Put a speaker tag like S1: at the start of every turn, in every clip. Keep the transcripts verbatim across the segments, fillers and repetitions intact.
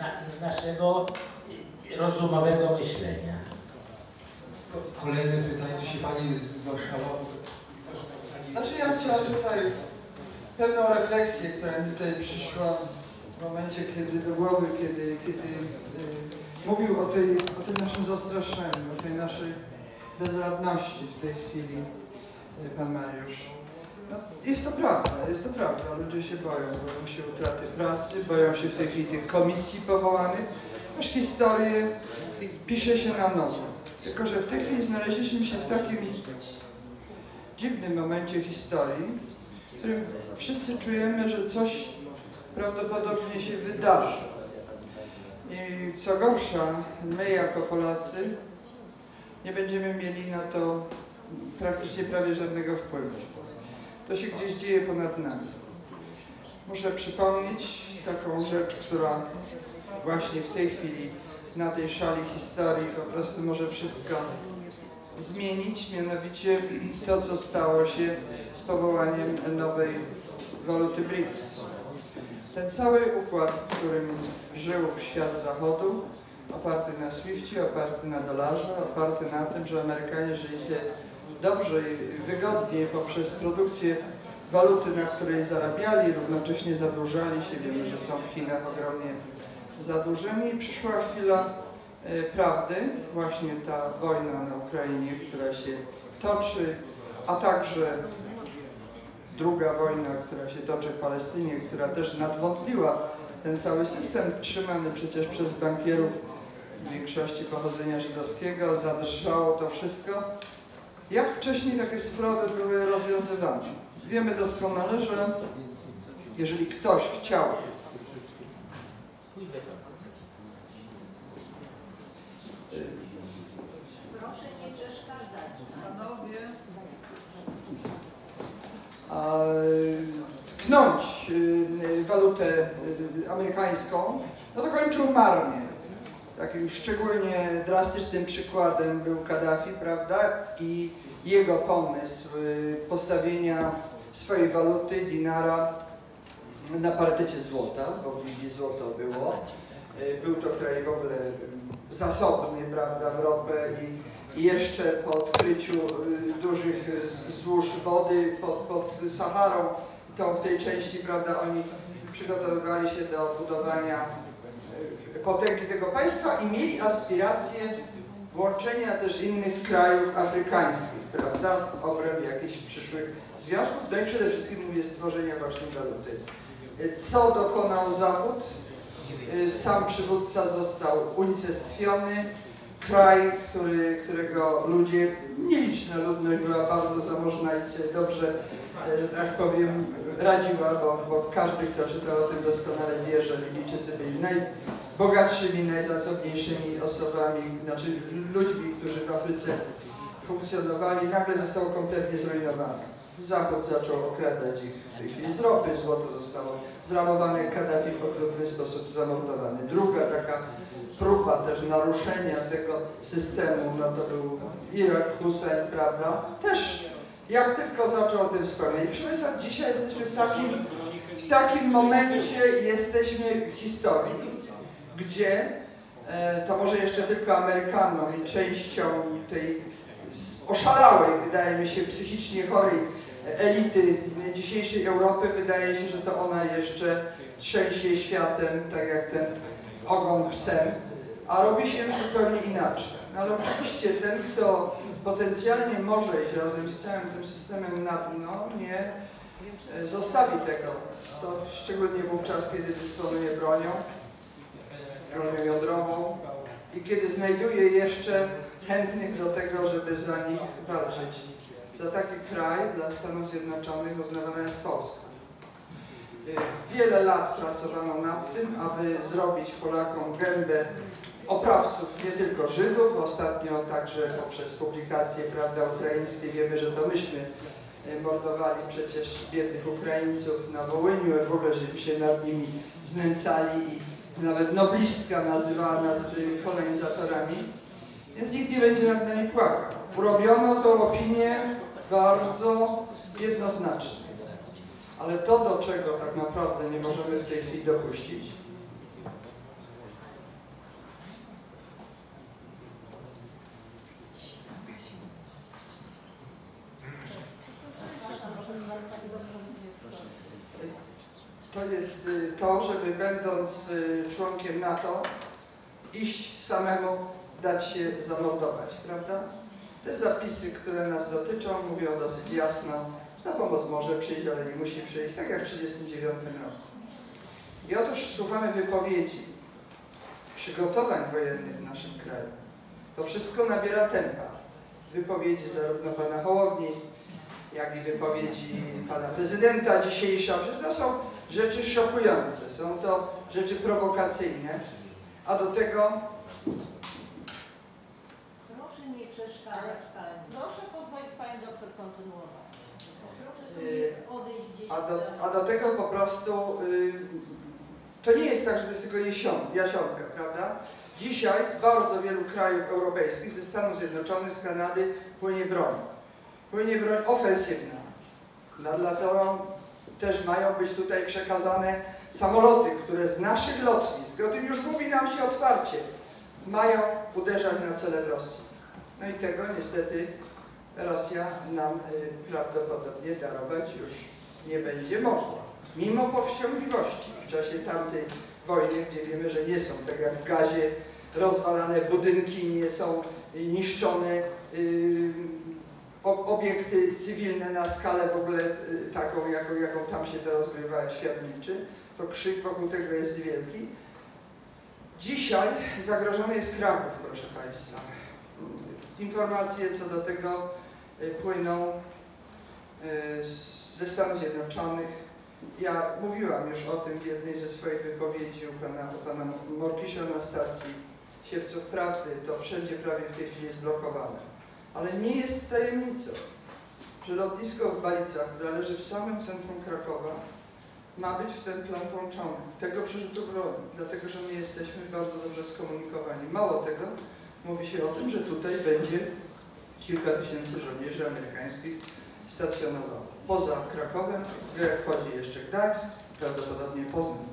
S1: na, naszego rozumowego myślenia.
S2: Kolejne pytanie, tu się pani z Warszawy.
S3: Znaczy ja chciałam tutaj pewną refleksję, która mi tutaj przyszła w momencie, kiedy do głowy, kiedy, kiedy y, mówił o, tej, o tym naszym zastraszeniu, o tej naszej bezradności w tej chwili y, pan Mariusz. No, jest to prawda, jest to prawda. Ludzie się boją, boją się utraty pracy, boją się w tej chwili tych komisji powołanych. Aż historię pisze się na nowo. Tylko że w tej chwili znaleźliśmy się w takim dziwnym momencie historii, w którym wszyscy czujemy, że coś prawdopodobnie się wydarzy. I co gorsza, my jako Polacy nie będziemy mieli na to praktycznie prawie żadnego wpływu. To się gdzieś dzieje ponad nami. Muszę przypomnieć taką rzecz, która właśnie w tej chwili na tej szali historii po prostu może wszystko zmienić, mianowicie to, co stało się z powołaniem nowej waluty B R I C S. Ten cały układ, w którym żył świat zachodu, oparty na swifcie, oparty na dolarze, oparty na tym, że Amerykanie żyli sobie dobrze i wygodnie poprzez produkcję waluty, na której zarabiali, równocześnie zadłużali się. Wiemy, że są w Chinach ogromnie zadłużeni. Przyszła chwila e, prawdy, właśnie ta wojna na Ukrainie, która się toczy, a także druga wojna, która się toczy w Palestynie, która też nadwątliła ten cały system trzymany przecież przez bankierów w większości pochodzenia żydowskiego, zadrżało to wszystko. Jak wcześniej takie sprawy były rozwiązywane? Wiemy doskonale, że jeżeli ktoś chciał
S4: Proszę nie przeszkadzać. Panowie.
S3: tknąć walutę amerykańską, no to kończył marnie. Takim szczególnie drastycznym przykładem był Kaddafi, prawda? I jego pomysł postawienia swojej waluty, dinara, na parytecie złota, bo w Libii złoto było. Był to kraj w ogóle zasobny, prawda, w ropę i, i jeszcze po odkryciu dużych złóż wody pod, pod Saharą, to w tej części, prawda, oni przygotowywali się do budowania potęgi tego państwa i mieli aspiracje włączenia też innych krajów afrykańskich, prawda, w obrębie jakichś przyszłych związków, no i przede wszystkim mówię stworzenia właśnie waluty. Co dokonał Zachód? Sam przywódca został unicestwiony. Kraj, który, którego ludzie, nieliczna ludność była bardzo zamożna i sobie dobrze, tak powiem, radziła, bo, bo każdy, kto czytał o tym doskonale wie, że Libijczycy byli najbogatszymi, najzasobniejszymi osobami, znaczy ludźmi, którzy w Afryce funkcjonowali, nagle zostało kompletnie zrujnowane. Zachód zaczął okradać ich w tej chwili z ropy, złoto zostało zrabowane, Kaddafi w okrutny sposób zamordowany. Druga taka próba też naruszenia tego systemu, no to był Irak, Hussein, prawda? Też jak tylko zaczął o tym wspomnieć. Proszę Państwa, dzisiaj jesteśmy w takim, w takim momencie, jesteśmy w historii, gdzie e, to może jeszcze tylko Amerykanom i częścią tej oszalałej, wydaje mi się, psychicznie chorej elity dzisiejszej Europy, wydaje się, że to ona jeszcze trzęsie światem, tak jak ten ogon psem, a robi się już zupełnie inaczej. No, ale oczywiście ten, kto potencjalnie może iść razem z całym tym systemem na dno, nie zostawi tego. To szczególnie wówczas, kiedy dysponuje bronią, bronią jądrową i kiedy znajduje jeszcze chętnych do tego, żeby za nich walczyć. Za taki kraj dla Stanów Zjednoczonych uznawana jest Polska. Wiele lat pracowano nad tym, aby zrobić Polakom gębę oprawców, nie tylko Żydów, ostatnio także poprzez publikacje, prawda, ukraińskie wiemy, że to myśmy mordowali przecież biednych Ukraińców na Wołyniu, w ogóle żeśmy się nad nimi znęcali i nawet noblistka nazywała nas kolonizatorami, więc nikt nie będzie nad nami płakał. Urobiono tą opinię bardzo jednoznacznie. Ale to, do czego tak naprawdę nie możemy w tej chwili dopuścić, to jest y, to, żeby będąc y, członkiem NATO iść samemu, dać się zamordować, prawda? Te zapisy, które nas dotyczą, mówią dosyć jasno, że ta pomoc może przyjść, ale nie musi przyjść, tak jak w tysiąc dziewięćset trzydziestym dziewiątym roku. I otóż słuchamy wypowiedzi, przygotowań wojennych w naszym kraju. To wszystko nabiera tempa. Wypowiedzi zarówno pana Hołowni, jak i wypowiedzi pana prezydenta dzisiejsza. Przecież to są rzeczy szokujące, są to rzeczy prowokacyjne, a do tego...
S4: Proszę nie przeszkadzać pani.
S5: Proszę pozwolić pani doktor kontynuować.
S4: Proszę sobie odejść gdzieś.
S3: A do, a do tego po prostu y, to nie jest tak, że to jest tylko jesion, jasionka, prawda? Dzisiaj z bardzo wielu krajów europejskich, ze Stanów Zjednoczonych, z Kanady płynie broń. Płynie broń ofensywna, dla którą też mają być tutaj przekazane samoloty, które z naszych lotnisk, o tym już mówi nam się otwarcie, mają uderzać na cele w Rosji. No i tego niestety Rosja nam y, prawdopodobnie darować już nie będzie mogła. Mimo powściągliwości w czasie tamtej wojny, gdzie wiemy, że nie są, tak jak w Gazie, rozwalane budynki, nie są niszczone y, obiekty cywilne na skalę w ogóle y, taką, jaką, jaką tam się to rozgrywa, świat milczy, to krzyk wokół tego jest wielki. Dzisiaj zagrożony jest Kraków, proszę Państwa. Informacje co do tego płyną ze Stanów Zjednoczonych. Ja mówiłam już o tym w jednej ze swoich wypowiedzi u pana, u pana Morkisza na stacji Siewców Prawdy. To wszędzie prawie w tej chwili jest blokowane. Ale nie jest tajemnicą, że lotnisko w Balicach, które leży w samym centrum Krakowa, ma być w ten plan włączony. Tego przerzutu broni, dlatego że my jesteśmy bardzo dobrze skomunikowani. Mało tego, mówi się o tym, że tutaj będzie kilka tysięcy żołnierzy amerykańskich stacjonowało. Poza Krakowem w grę wchodzi jeszcze Gdańsk, prawdopodobnie Poznań.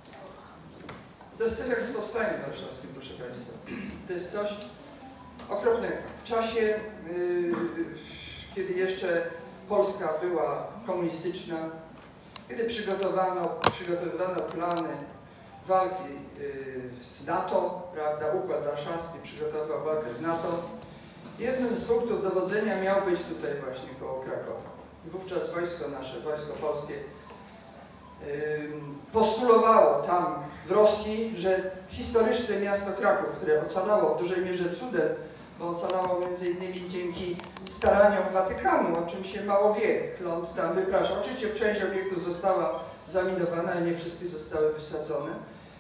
S3: To jest coś jak z powstaniem warszawskim, proszę Państwa. To jest coś okropnego. W czasie, yy, kiedy jeszcze Polska była komunistyczna, kiedy przygotowano, przygotowywano plany walki yy, z NATO, prawda, Układ Warszawski przygotował walkę z NATO, jednym z punktów dowodzenia miał być tutaj właśnie koło Krakowa. I wówczas wojsko nasze, wojsko polskie yy, postulowało tam w Rosji, że historyczne miasto Kraków, które ocalało w dużej mierze cudem, bo ocalało między innymi dzięki staraniom Watykanu, o czym się mało wie. Ląd tam wypraszał. Oczywiście część obiektów została zaminowana, ale nie wszystkie zostały wysadzone.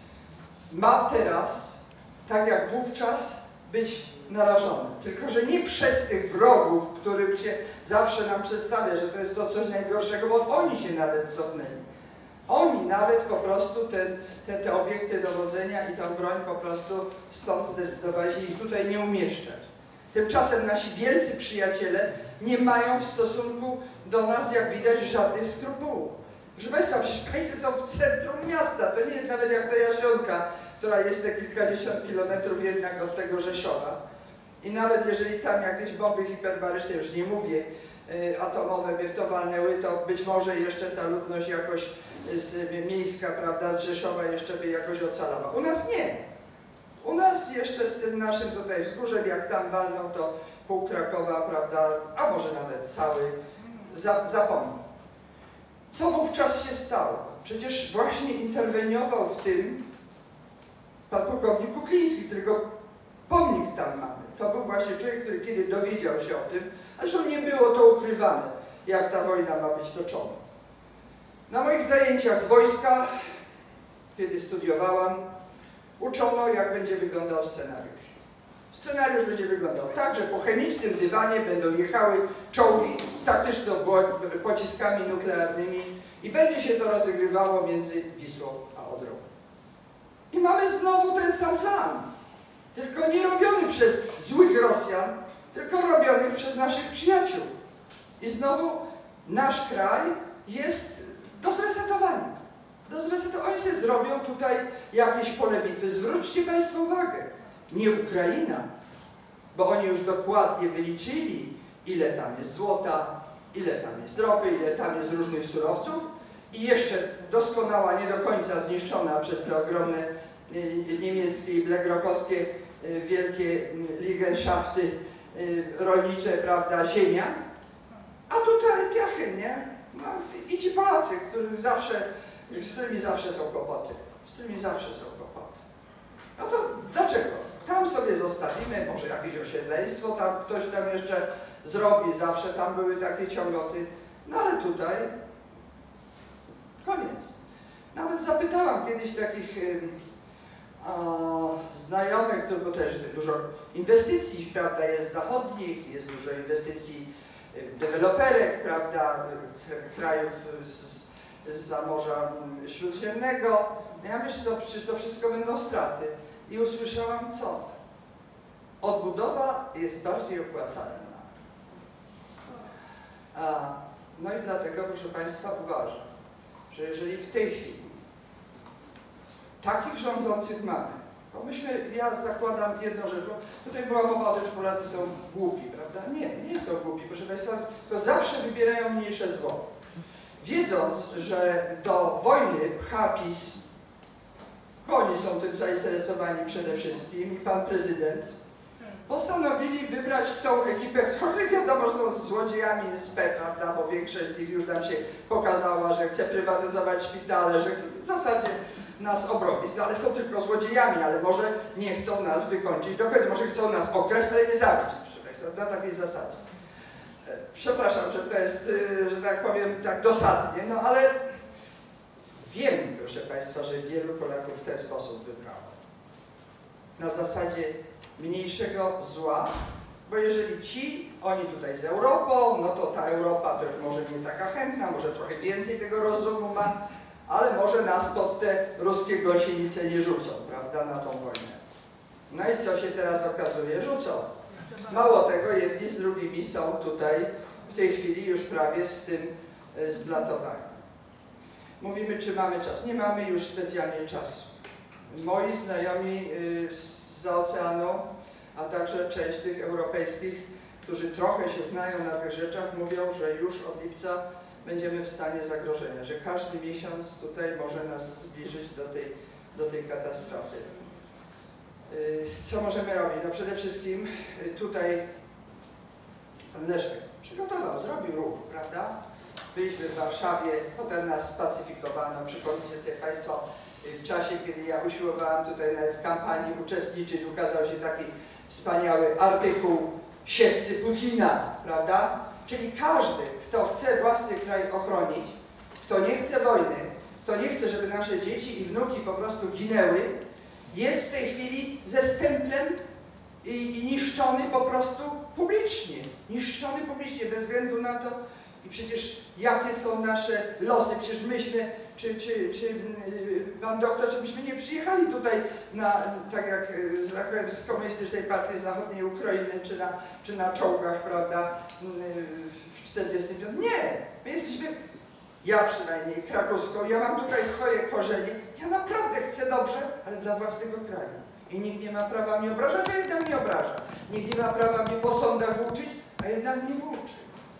S3: Ma teraz, tak jak wówczas, być narażony. Tylko że nie przez tych wrogów, których się zawsze nam przedstawia, że to jest to coś najgorszego, bo oni się nawet cofnęli. Oni nawet po prostu ten, te, te obiekty dowodzenia i tą broń po prostu stąd zdecydowali się ich tutaj nie umieszczać. Tymczasem nasi wielcy przyjaciele nie mają w stosunku do nas, jak widać, żadnych skrupułów. Proszę Państwa, przecież Państwo są w centrum miasta, to nie jest nawet jak ta Jasionka, która jest te kilkadziesiąt kilometrów jednak od tego Rzeszowa. I nawet jeżeli tam jakieś bomby hiperbaryczne, już nie mówię, y, atomowe by w to walnęły, to być może jeszcze ta ludność jakoś z miejska, prawda, z Rzeszowa jeszcze by jakoś ocalała. U nas nie. U nas jeszcze z tym naszym tutaj wzgórzem, jak tam walną, to pół Krakowa, prawda, a może nawet cały, za, zapomną. Co wówczas się stało? Przecież właśnie interweniował w tym pan pułkownik Kukliński, którego pomnik tam mamy. To był właśnie człowiek, który kiedy dowiedział się o tym, a zresztą nie było to ukrywane, jak ta wojna ma być toczona. Na moich zajęciach z wojska, kiedy studiowałam, uczono, jak będzie wyglądał scenariusz. Scenariusz będzie wyglądał tak, że po chemicznym dywanie będą jechały czołgi z taktycznymi pociskami nuklearnymi i będzie się to rozgrywało między Wisłą a Odrą. I mamy znowu ten sam plan, tylko nie robiony przez złych Rosjan, tylko robiony przez naszych przyjaciół. I znowu nasz kraj jest do zresetowania. Do zresetowania. Oni sobie zrobią tutaj jakieś pole bitwy. Zwróćcie Państwo uwagę, nie Ukraina, bo oni już dokładnie wyliczyli, ile tam jest złota, ile tam jest ropy, ile tam jest różnych surowców i jeszcze doskonała, nie do końca zniszczona przez te ogromne niemieckie i blackrockowskie wielkie Liegenschafty rolnicze, prawda, ziemia, a tutaj piachy, nie? No, i ci Polacy, których zawsze, z którymi zawsze są kłopoty, z którymi zawsze są kłopoty. No to dlaczego? Tam sobie zostawimy, może jakieś osiedleństwo, tam ktoś tam jeszcze zrobi, zawsze tam były takie ciągoty, no ale tutaj koniec. Nawet zapytałam kiedyś takich a, znajomych, bo też dużo inwestycji, prawda, jest zachodnich, jest dużo inwestycji deweloperek, prawda, krajów zza Morza Śródziemnego. Ja myślę, że to, przecież to wszystko będą straty. I usłyszałam co? Odbudowa jest bardziej opłacalna. A, no i dlatego, proszę Państwa, uważam, że jeżeli w tej chwili takich rządzących mamy, bo myśmy, ja zakładam jedną rzecz, bo tutaj była mowa o tym, że Polacy są głupi, prawda? Nie, nie są głupi, proszę Państwa, tylko zawsze wybierają mniejsze zło. Wiedząc, że do wojny pcha PiS, bo oni są tym zainteresowani przede wszystkim, i pan prezydent, postanowili wybrać tą ekipę, która wiadomo, że są złodziejami z P, prawda, bo większość z nich już nam się pokazała, że chce prywatyzować szpitale, że chce w zasadzie nas obrobić, no ale są tylko złodziejami, ale może nie chcą nas wykończyć do końca, może chcą nas okraść, ale nie zabić, proszę Państwa, na takiej zasadzie. Przepraszam, że to jest, że tak powiem, tak dosadnie, no ale wiem, proszę Państwa, że wielu Polaków w ten sposób wybrało. Na zasadzie mniejszego zła, bo jeżeli ci, oni tutaj z Europą, no to ta Europa to już może nie taka chętna, może trochę więcej tego rozumu ma, ale może nas pod te ruskie gąsienice nie rzucą, prawda, na tą wojnę. No i co się teraz okazuje? Rzucą. Mało tego, jedni z drugimi są tutaj w tej chwili już prawie z tym zblatowani. Mówimy, czy mamy czas. Nie mamy już specjalnie czasu. Moi znajomi zza oceanu, a także część tych europejskich, którzy trochę się znają na tych rzeczach, mówią, że już od lipca będziemy w stanie zagrożenia, że każdy miesiąc tutaj może nas zbliżyć do tej, do tej katastrofy. Co możemy robić? No przede wszystkim tutaj pan Leszek przygotował, zrobił ruch, prawda? Byliśmy w Warszawie, potem nas spacyfikowano. Przypomnijcie sobie Państwo, w czasie, kiedy ja usiłowałam tutaj nawet w kampanii uczestniczyć, ukazał się taki wspaniały artykuł Siewcy Putina, prawda? Czyli każdy, kto chce własny kraj ochronić, kto nie chce wojny, kto nie chce, żeby nasze dzieci i wnuki po prostu ginęły, jest w tej chwili ze stemplem i, i niszczony po prostu publicznie. Niszczony publicznie, bez względu na to, i przecież jakie są nasze losy, przecież myśmy, czy, czy, czy pan doktor, żebyśmy nie przyjechali tutaj na, tak jak, że tak powiem, z Komunistycznej Partii Zachodniej Ukrainy, czy na, czy na czołgach, prawda, w czterdziestym piątym. Nie, my jesteśmy, ja przynajmniej, krakowską, ja mam tutaj swoje korzenie, ja naprawdę chcę dobrze, ale dla własnego kraju. I nikt nie ma prawa mnie obrażać, a jednak mnie obraża. Nikt nie ma prawa mnie po sądach włóczyć, a jednak mnie włóczy.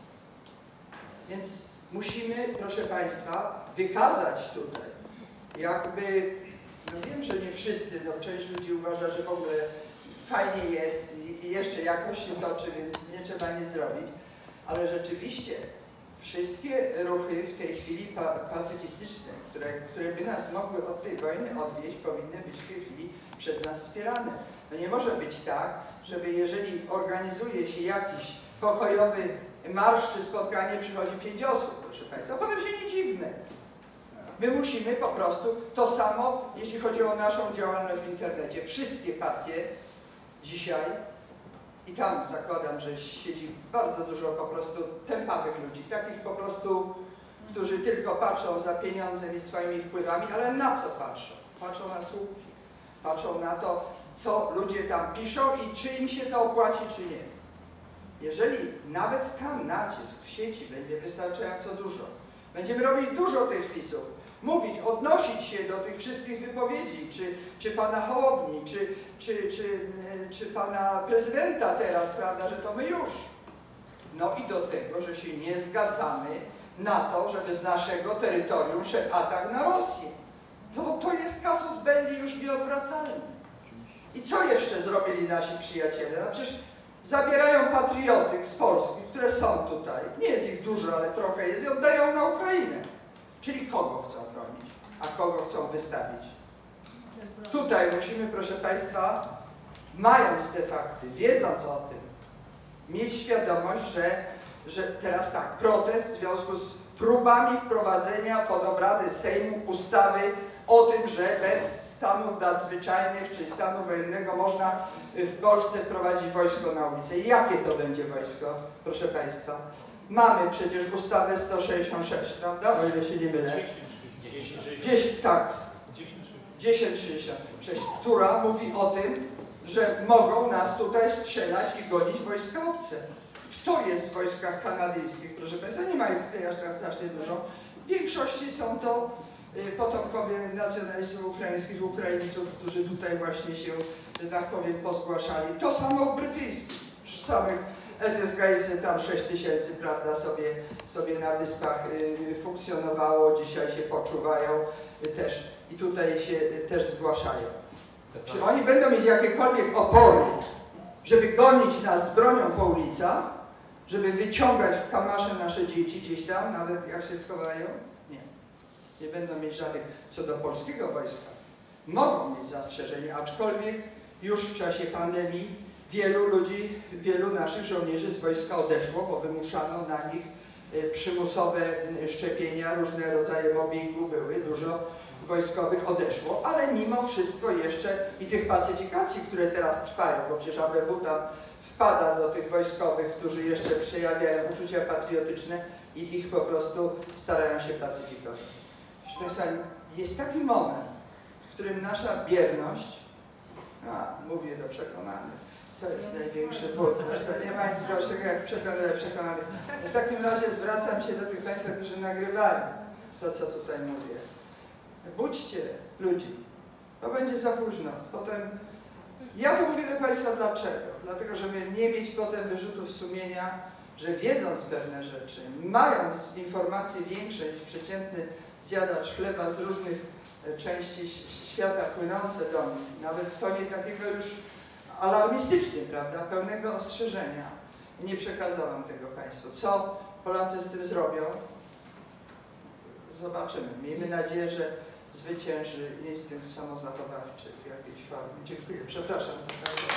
S3: Więc musimy, proszę Państwa, wykazać tutaj, jakby, no wiem, że nie wszyscy, no część ludzi uważa, że w ogóle fajnie jest i, i jeszcze jakoś się toczy, więc nie trzeba nic zrobić, ale rzeczywiście wszystkie ruchy w tej chwili pa pacyfistyczne, które, które by nas mogły od tej wojny odwieźć, powinny być w tej chwili przez nas wspierane. No nie może być tak, żeby jeżeli organizuje się jakiś pokojowy marsz czy spotkanie, przychodzi pięć osób, proszę Państwa, a potem się nie dziwmy. My musimy po prostu to samo, jeśli chodzi o naszą działalność w internecie. Wszystkie partie dzisiaj, i tam zakładam, że siedzi bardzo dużo po prostu tępawych ludzi, takich po prostu, którzy tylko patrzą za pieniądzem i swoimi wpływami, ale na co patrzą? Patrzą na słupki, patrzą na to, co ludzie tam piszą i czy im się to opłaci, czy nie. Jeżeli nawet tam nacisk w sieci będzie wystarczająco dużo, będziemy robić dużo tych wpisów, mówić, odnosić się do tych wszystkich wypowiedzi, czy, czy pana Hołowni, czy, czy, czy, czy pana prezydenta teraz, prawda, że to my już. No i do tego, że się nie zgadzamy na to, żeby z naszego terytorium szedł atak na Rosję. No bo to jest casus belli już nieodwracalny. I co jeszcze zrobili nasi przyjaciele? No przecież zabierają patriotyk z Polski, które są tutaj. Nie jest ich dużo, ale trochę jest i oddają na Ukrainę. Czyli kogo chcą bronić, a kogo chcą wystawić? Tutaj musimy, proszę Państwa, mając te fakty, wiedząc o tym, mieć świadomość, że, że teraz tak, protest w związku z próbami wprowadzenia pod obrady Sejmu ustawy o tym, że bez stanów nadzwyczajnych, czyli stanu wojennego można w Polsce wprowadzić wojsko na ulicę. Jakie to będzie wojsko, proszę Państwa? Mamy przecież ustawę sto sześćdziesiąt sześć, prawda? O ile się nie mylę. dziesięć, tak. dziesięć sześćdziesiąt sześć, która mówi o tym, że mogą nas tutaj strzelać i gonić wojska obce. Kto jest w wojskach kanadyjskich, proszę Państwa? Nie ma ich tutaj aż tak strasznie dużo. W większości są to potomkowie nacjonalistów ukraińskich, Ukraińców, którzy tutaj właśnie się, że tak powiem, pozgłaszali. To samo w brytyjskich. Samych S S G tam sześć tysięcy, prawda, sobie, sobie na wyspach funkcjonowało, dzisiaj się poczuwają też i tutaj się też zgłaszają. Czy oni będą mieć jakiekolwiek opory, żeby gonić nas z bronią po ulicach, żeby wyciągać w kamarze nasze dzieci gdzieś tam, nawet jak się schowają? Nie. Nie będą mieć żadnych, co do polskiego wojska. Mogą mieć zastrzeżenia, aczkolwiek już w czasie pandemii wielu ludzi, wielu naszych żołnierzy z wojska odeszło, bo wymuszano na nich przymusowe szczepienia, różne rodzaje mobbingu były, dużo wojskowych odeszło, ale mimo wszystko jeszcze i tych pacyfikacji, które teraz trwają, bo przecież A B W tam wpada do tych wojskowych, którzy jeszcze przejawiają uczucia patriotyczne i ich po prostu starają się pacyfikować. Proszę Państwa, jest taki moment, w którym nasza bierność, a mówię do przekonanych, to jest największy ból. Nie ma nic gorszego jak przekonać przekonanych. W takim razie zwracam się do tych Państwa, którzy nagrywają to, co tutaj mówię. Budźcie ludzi, to będzie za późno. Potem, ja to mówię do Państwa dlaczego? Dlatego, żeby nie mieć potem wyrzutów sumienia, że wiedząc pewne rzeczy, mając informacje większe niż przeciętny zjadacz chleba z różnych części świata płynące do nich, nawet w tonie takiego już alarmistycznym, prawda, pełnego ostrzeżenia, nie przekazałem tego Państwu. Co Polacy z tym zrobią? Zobaczymy. Miejmy nadzieję, że zwycięży instynkt samozachowawczy w jakiejś formie. Dziękuję. Przepraszam za to.